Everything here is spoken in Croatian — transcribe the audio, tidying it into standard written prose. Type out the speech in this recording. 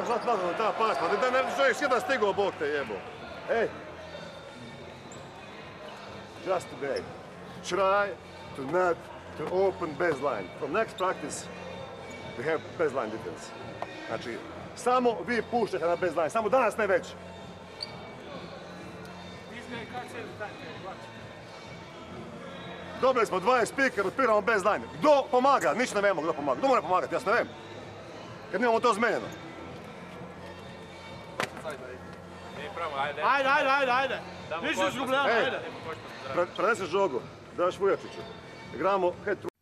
moraš znati nazad ta pas, pa da ne čovjek jedan stigao, Bog te jebo. Ej! Just today. Try to not to open baseline. From next practice, we have baseline defense. Znači, samo vi puštajte na baseline, samo danas ne već. Dobili smo 20 speaker, otpiramo baseline. Kdo pomaga? Nič ne vemo kdo pomaga. Kdo mora pomagati? Jaz ne vem. Kad nemamo to zmenjeno. Ajde. Ništa izgubljamo, ajde. Preneseš žogu, daš Vujačiću. Igramo head